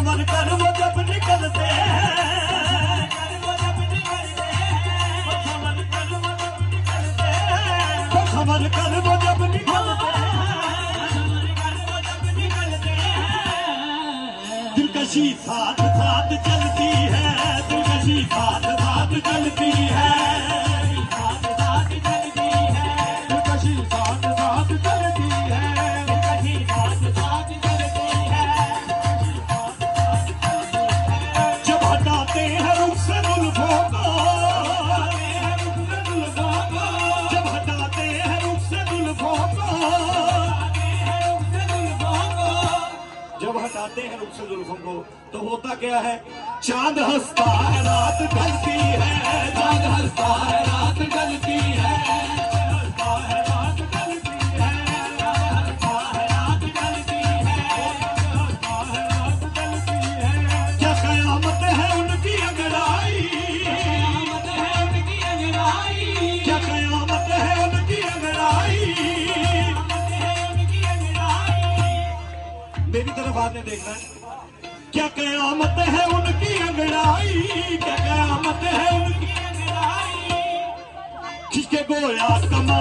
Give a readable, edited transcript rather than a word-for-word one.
खबर कर वो जब निकलते हैं, खबर कर वो जब निकलते हैं, दिलकशी साथ साथ चलती है, दिलकशी साथ साथ चलती है, जब हटाते हैं रुख से जुल्फों को, जब हटाते हैं रुख से जुल्फों को, जब हटाते हैं रुख से जुल्फों को तो होता क्या है, चांद हंसता है रात ढलती है, चांद हंसता है रात ढलती है, हंसता है रात ढलती है, हंसता है रात ढलती है, हंसता है रात ढलती है। क्या कयामत है उनकी अंगड़ाई, कयामत है उनकी अंगड़ाई, क्या कयामत है उनकी अंगड़ाई, मेरी तरफ आपने देखना है, क्या कयामत है उनकी अंगड़ाई, क्या कयामत है उनकी अंगड़ाई, खिंच के गोया कमा